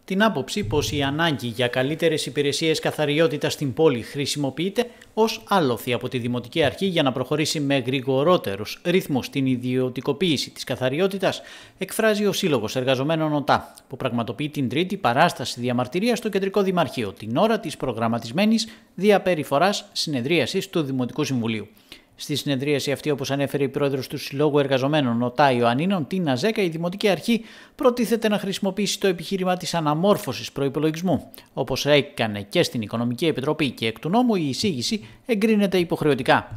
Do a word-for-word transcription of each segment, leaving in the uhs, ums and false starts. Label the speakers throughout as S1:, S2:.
S1: την άποψη πως η ανάγκη για καλύτερες υπηρεσίες καθαριότητας στην πόλη χρησιμοποιείται ως άλοθη από τη Δημοτική Αρχή για να προχωρήσει με γρηγορότερους ρυθμούς στην ιδιωτικοποίηση της καθαριότητας, εκφράζει ο Σύλλογος Εργαζομένων ΟΤΑ, που πραγματοποιεί την τρίτη παράσταση διαμαρτυρίας στο Κεντρικό Δημαρχείο, την ώρα της προγραμματισμένης διαπεριφοράς συνεδρίασης του Δημοτικού Συμβουλίου. Στη συνεδρίαση αυτή, όπως ανέφερε η πρόεδρος του Συλλόγου Εργαζομένων ΟΤΑ Ιωαννίνων, Τίνα Ζέκα, η Δημοτική Αρχή προτίθεται να χρησιμοποιήσει το επιχείρημα της αναμόρφωσης προϋπολογισμού. Όπως έκανε και στην Οικονομική Επιτροπή και εκ του νόμου, η εισήγηση εγκρίνεται υποχρεωτικά.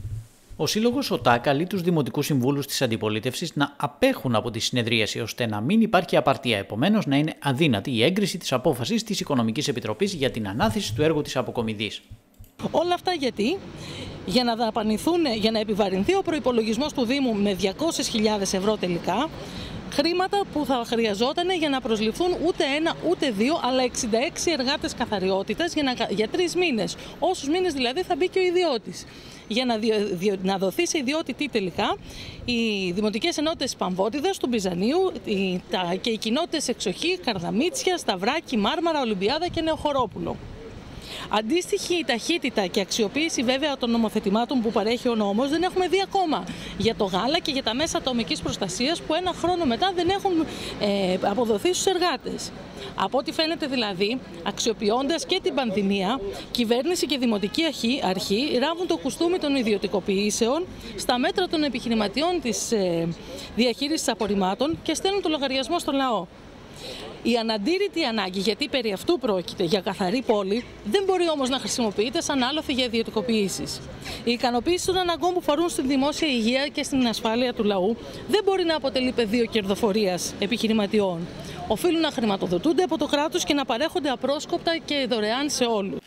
S1: Ο Σύλλογος ΟΤΑ καλεί τους Δημοτικούς Συμβούλους της Αντιπολίτευσης να απέχουν από τη συνεδρίαση, ώστε να μην υπάρχει απαρτία. Επομένως, να είναι αδύνατη η έγκριση της απόφασης της Οικονομικής Επιτροπής για την ανάθεση του έργου της αποκομιδής.
S2: Όλα αυτά γιατί? Για να δαπανηθούν, για να επιβαρυνθεί ο προϋπολογισμός του Δήμου με διακόσιες χιλιάδες ευρώ τελικά, χρήματα που θα χρειαζόταν για να προσληφθούν ούτε ένα ούτε δύο, αλλά εξήντα έξι εργάτες καθαριότητας για, να, για τρεις μήνες. Όσους μήνες δηλαδή θα μπει και ο ιδιώτης. Για να, διο, διο, να δοθεί σε ιδιώτη τι τελικά, οι δημοτικές ενότητες Παμβότιδας, του Μπιζανίου οι, τα, και οι κοινότητες Εξοχή, Καρδαμίτσια, Σταυράκη, Μάρμαρα, Ολυμπιάδα και Νεοχορόπουλο. Αντίστοιχη ταχύτητα και αξιοποίηση βέβαια των νομοθετημάτων που παρέχει ο νόμος δεν έχουμε δει ακόμα για το γάλα και για τα μέσα ατομικής προστασίας που ένα χρόνο μετά δεν έχουν ε, αποδοθεί στους εργάτες. Από ό,τι φαίνεται δηλαδή, αξιοποιώντας και την πανδημία, κυβέρνηση και δημοτική αρχή, αρχή ράβουν το κουστούμι των ιδιωτικοποιήσεων στα μέτρα των επιχειρηματιών της ε, διαχείρισης απορριμμάτων και στέλνουν το λογαριασμό στον λαό. Η αναντήρητη ανάγκη, γιατί περί αυτού πρόκειται για καθαρή πόλη, δεν μπορεί όμως να χρησιμοποιείται σαν άλοθη για ιδιωτικοποιήσεις. Η ικανοποίηση των αναγκών που φορούν στην δημόσια υγεία και στην ασφάλεια του λαού δεν μπορεί να αποτελεί πεδίο κερδοφορίας επιχειρηματιών. Οφείλουν να χρηματοδοτούνται από το κράτος και να παρέχονται απρόσκοπτα και δωρεάν σε όλους.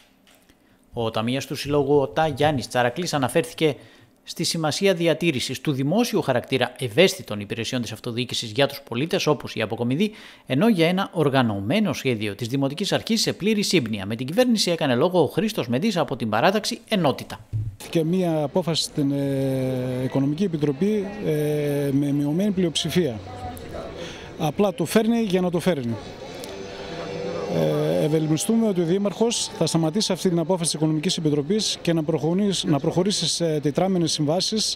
S1: Ο ταμείας του Συλλόγου ΟΤΑ Γιάννης Τσαρακλής αναφέρθηκε στη σημασία διατήρησης του δημόσιου χαρακτήρα ευαίσθητων υπηρεσιών της αυτοδιοίκησης για τους πολίτες, όπως η αποκομιδή, ενώ για ένα οργανωμένο σχέδιο της Δημοτικής Αρχής σε πλήρη σύμπνοια με την κυβέρνηση έκανε λόγο ο Χρήστος Μεντής από την παράταξη Ενότητα.
S3: Και μία απόφαση στην ε, Οικονομική Επιτροπή ε, με μειωμένη πλειοψηφία. Απλά το φέρνει για να το φέρνει. Ε, ευελπιστούμε ότι ο Δήμαρχος θα σταματήσει αυτή την απόφαση της Οικονομικής Επιτροπής και να προχωρήσει, να προχωρήσει σε τετράμενες συμβάσεις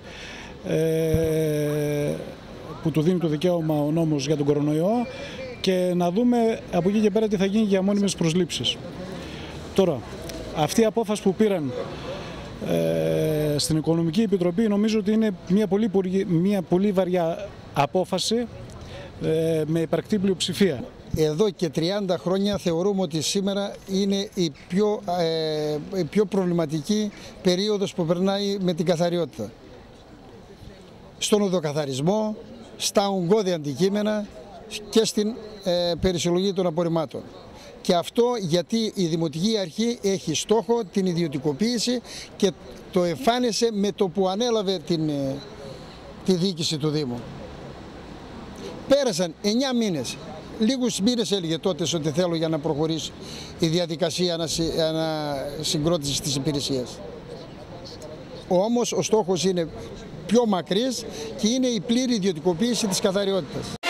S3: ε, που του δίνει το δικαίωμα ο νόμος για τον κορονοϊό και να δούμε από εκεί και πέρα τι θα γίνει για μόνιμες προσλήψεις. Τώρα, αυτή η απόφαση που πήραν ε, στην Οικονομική Επιτροπή νομίζω ότι είναι μια πολύ, μια πολύ βαριά απόφαση ε, με υπαρκτή πλειοψηφία.
S4: Εδώ και τριάντα χρόνια θεωρούμε ότι σήμερα είναι η πιο, ε, η πιο προβληματική περίοδος που περνάει με την καθαριότητα. Στον οδοκαθαρισμό, στα ογκώδη αντικείμενα και στην ε, περισυλλογή των απορριμμάτων. Και αυτό γιατί η Δημοτική Αρχή έχει στόχο την ιδιωτικοποίηση και το εμφάνισε με το που ανέλαβε την, ε, τη διοίκηση του Δήμου. Πέρασαν εννιά μήνες. Λίγους μήνες έλεγε τότε ότι θέλω για να προχωρήσει η διαδικασία ανασυγκρότησης της υπηρεσίας. Όμως ο στόχος είναι πιο μακρύς και είναι η πλήρη ιδιωτικοποίηση της καθαριότητας.